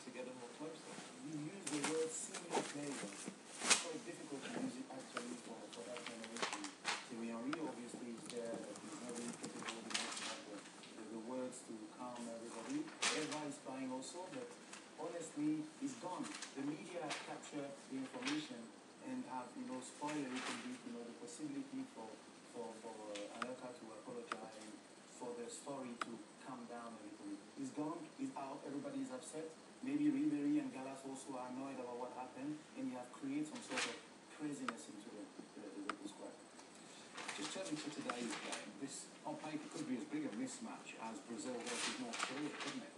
together more closely. You use the word senior player. It's quite difficult to use it actually for that generation. Missionary obviously is there, but he's not really capable enough to have the words to calm everybody. Eva is trying also, but honestly, it's gone. The media have captured the information and have, spoiled a little bit, the possibility for Anelka to apologize, for the story to calm down a little bit. It's gone, it's out, everybody is upset. Maybe Ribery and Gallas also are annoyed about what happened, and you have created some sort of craziness into the squad. Just turning to today's game, this on paper could be as big a mismatch as Brazil versus North Korea, couldn't it?